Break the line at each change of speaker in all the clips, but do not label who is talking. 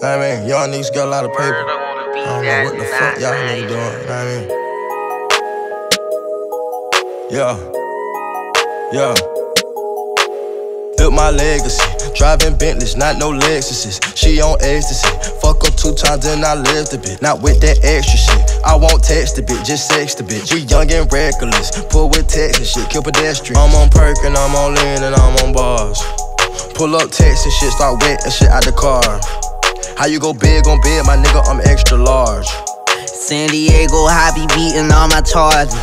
I mean, y'all niggas got a lot of paper. I don't know what the fuck y'all niggas doing. I mean, yeah. Built my legacy, driving Bentleys, not no Lexuses. She on ecstasy, fuck her 2 times and I lived a bit. Not with that extra shit, I won't text the bitch, just sex the bitch. We young and reckless, pull with text and shit, kill pedestrian. I'm on perk and I'm on lean and I'm on bars. Pull up text and shit, start wet and shit out the car. How you go big on bed, my nigga, I'm extra large.
San Diego, I be beating all my charges.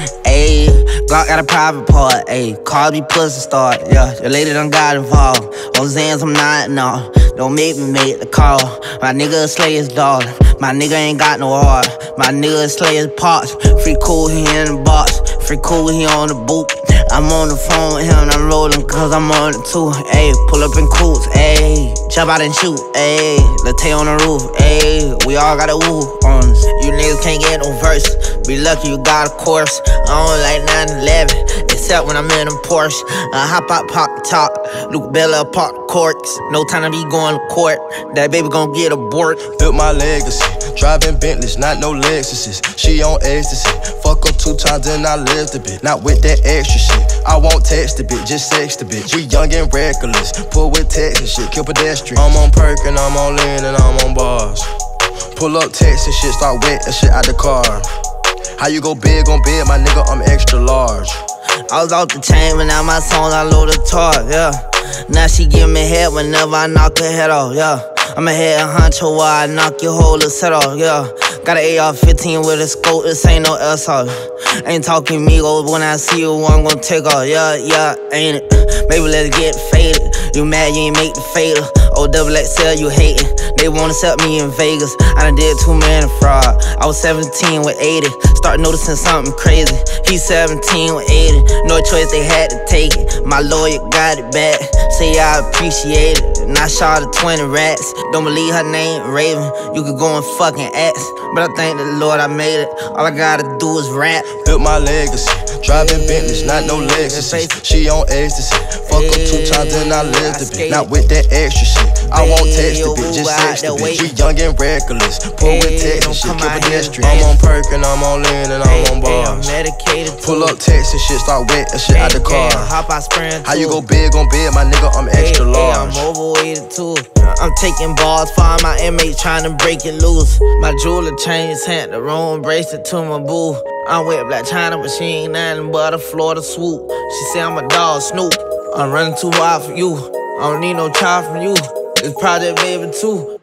Ayy, Glock got a private part. Ayy, call me pussy start. Yeah, your lady done got involved. On Zans, I'm not, no. Don't make me make the call. My nigga slay his daughter. My nigga ain't got no heart. My nigga slay his parts. Free cool, he in the box. Free cool, he on the boot. I'm on the phone with him, I'm rolling cause I'm on it too. Ayy, pull up in coots, ayy, jump out and shoot, ayy, Latte on the roof, ayy, we all got a woo on us. You niggas can't get no verse, be lucky you got a course. I don't like 911, except when I'm in a Porsche. I hop out, pop the top, Luke Bella pop the corks. No time to be going to court, that baby gon' get abort.
Built my legacy, driving Bentleys, not no Lexuses. She on ecstasy, fuck her 2 times and I lived a bit. Not with that extra shit, I won't text the bitch, just sex the bitch. We young and reckless, pull with text and shit, kill pedestrian. I'm on perk and I'm on lean and I'm on bars. Pull up text and shit, start wet and shit out the car. How you go big on bed, my nigga, I'm extra large.
I was off the chain when now my songs I load the tar, yeah. Now she give me head whenever I knock her head off, yeah. I'm a head honcho while I knock your whole little set off, yeah. Got an AR-15 with a scope, this ain't no assault. Ain't talking Migos, when I see you, I'm gon' take off, yeah, ain't it? Maybe let's get faded. You mad you ain't make the fader. OXXL, you hatin'. They wanna set me in Vegas. I done did too many fraud. I was 17 with 80. Start noticing something crazy. He's 17 with 80. No choice, they had to take it. My lawyer got it back. Say I appreciate it. And I shot her 20 rats. Don't believe her name, Raven. You could go and fucking ask. But I thank the Lord I made it. All I gotta do is rap.
Built my legacy, driving Bentleys, not no Lexuses. She on ecstasy, fuck her 2 times and I lived a bit. Not with that extra shit, I won't text the bitch, just sex the bitch. We young and reckless, pull with text and shit, kill pedestrian. I'm on perk and I'm on lean and I'm on bars. Pull up text and shit, start wet and shit out the car. How you go big on bed, my nigga, I'm extra large.
I'm overweighted too. I'm taking balls, find my inmates trying to break it loose. My jeweler changed hand, the wrong bracelet to my boo. I'm with Black China, but she ain't nothing but a Florida swoop. She say I'm a dog, Snoop. I'm running too wild for you. I don't need no child from you. It's Project Baby too.